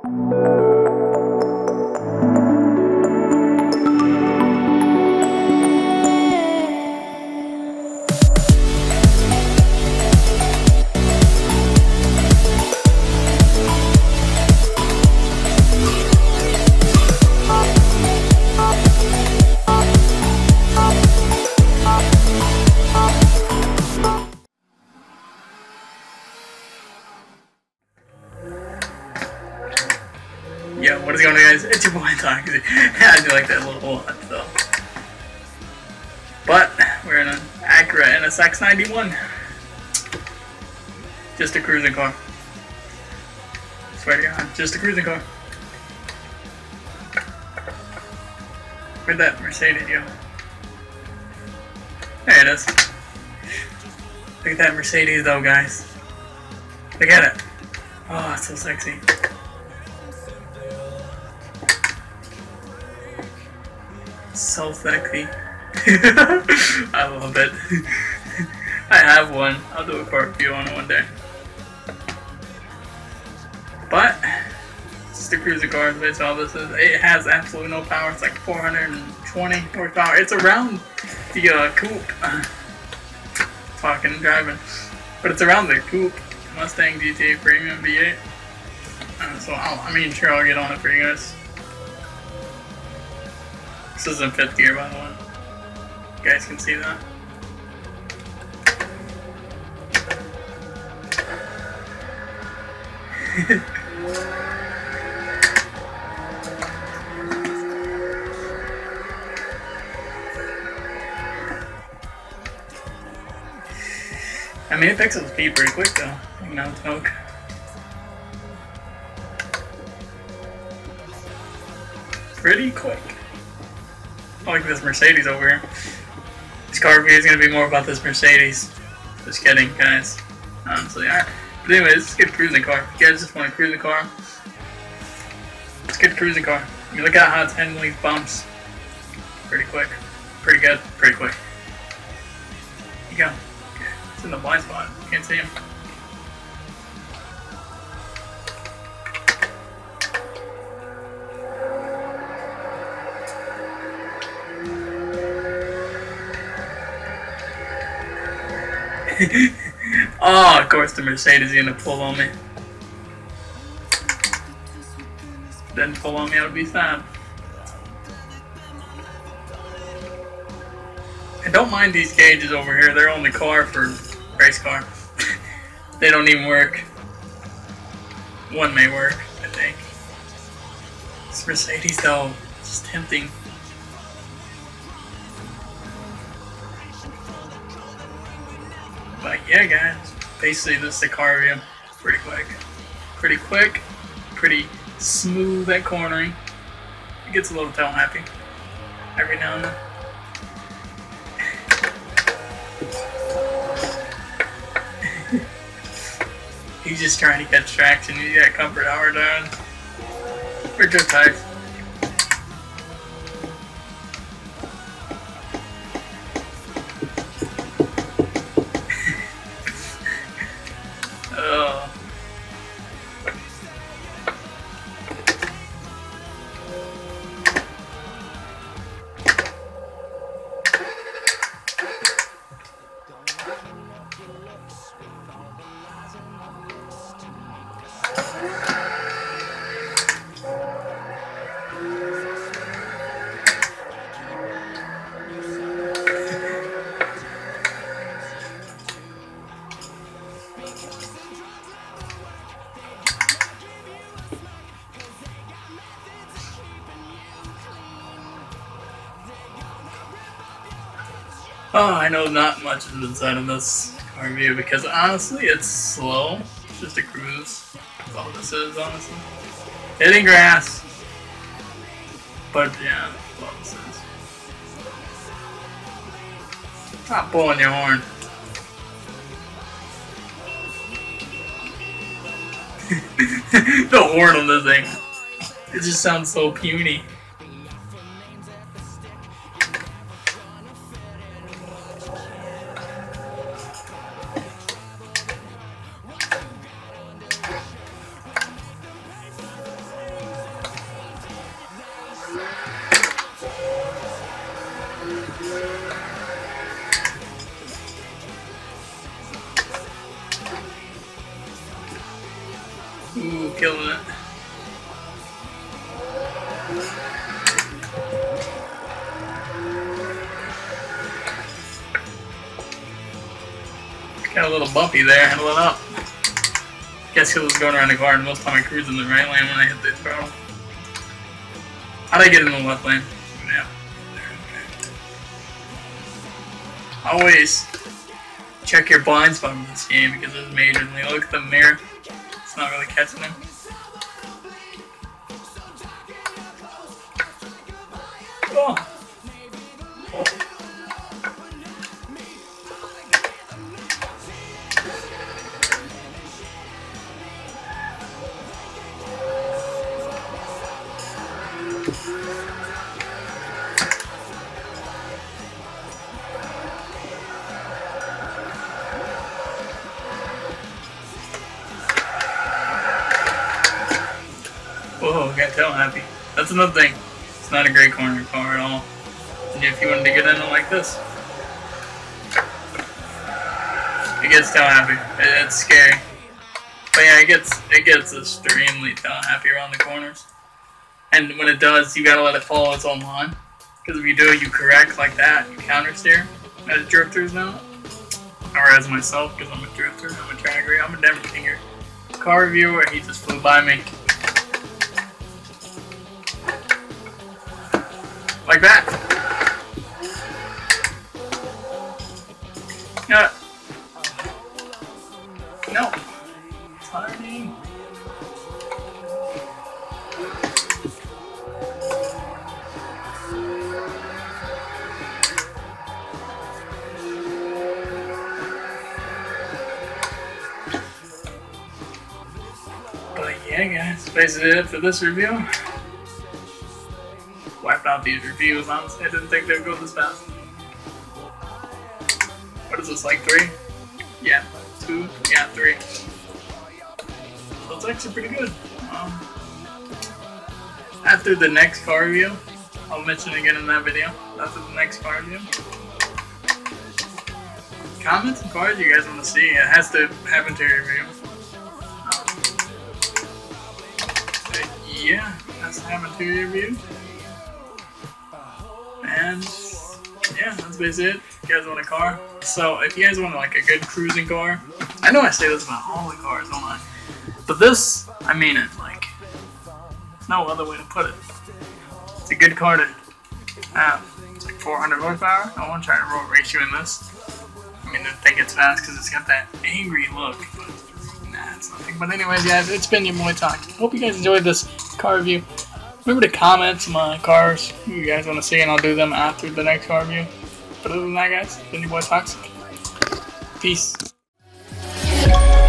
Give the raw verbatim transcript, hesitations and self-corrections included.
Yo, what is going on, guys? It's your boy Toxic. I do like that little hut though. But we're in an Acura N S X ninety-one. Just a cruising car. Swear to God, just a cruising car. Where'd that Mercedes go? There it is. Look at that Mercedes though, guys. Look at it. Oh, it's so sexy. So sexy. I love it. I have one. I'll do a car review on it one day. But it's just a cruiser car. That's all this is. It has absolutely no power. It's like four hundred twenty horsepower. It's around the uh, coupe. Talking and driving, but it's around the coupe Mustang G T Premium V eight. Uh, so I'll, I mean, sure, I'll get on it for you guys. This is in fifth gear, by the way. You guys can see that. I mean, it picks up speed pretty quick, though. You know, smoke. Pretty quick. I like this Mercedes over here. This car review is going to be more about this Mercedes. Just kidding, guys. Honestly, alright. But anyways, it's a good cruising car. If you guys just want a cruising car, it's a good cruising car. You look at how it's handling these bumps. Pretty quick. Pretty good. Pretty quick. Here you go. It's in the blind spot. You can't see him. Oh, of course the Mercedes is gonna pull on me. Didn't pull on me, I would be sad. I don't mind these gauges over here. They're only car for race car. They don't even work. One may work, I think. This Mercedes though, it's just tempting. But yeah, guys, basically this is the car review. Pretty quick. Pretty quick. Pretty smooth at cornering. It gets a little tail happy every now and then. He's just trying to catch traction. He's got comfort hour down. We're just tight. Oh. Oh, I know not much is inside of this car review because honestly it's slow. It's just a cruise. That's all this is, honestly. Hitting grass. But yeah, that's all this is. Stop pulling your horn. The horn on this thing. It just sounds so puny. Ooh, killing it. Got a little bumpy there, handle it up. Guess he was going around the car, and most time I cruise in the right lane when I hit the throttle. How'd I get in the left lane? Yeah. Always check your blind spot in this game because it's majorly. Look at the mirror. It's not really catching him. Oh. Whoa, got tail happy. That's another thing. It's not a great corner car at all. And if you wanted to get in it like this, it gets tail happy. It, it's scary. But yeah, it gets it gets extremely tail happy around the corners. And when it does, you gotta let it follow its own line. Because if you do, you correct like that, you counter steer as drifters now. Or as myself, because I'm a drifter, I'm a dragger, I'm a everythinger. Car reviewer, he just flew by me. Like that. Yeah. No. Tiny. But yeah, guys, basically it for this review. Wiped out these reviews, honestly. I didn't think they would go this fast. What is this, like three? Yeah, two? Yeah, three. So it's actually pretty good. Um, after the next car review, I'll mention it again in that video. After the next car review. Comment some cars you guys want to see. It has to have interior review. Um, yeah, it has to have interior review. And yeah, that's basically it. If you guys want a car. So if you guys want like a good cruising car, I know I say this about all the cars, don't I? But this, I mean it. Like, no other way to put it. It's a good car to have. It's like four hundred horsepower. I want to try to roll ratio in this. I mean, I think it's fast because it's got that angry look. But nah, it's nothing. But anyways, guys, it's been your boy Talk. Hope you guys enjoyed this car review. Remember to comment some uh, cars you guys want to see, and I'll do them after the next car review. But other than that, guys, it's been your boy Toxic. Peace.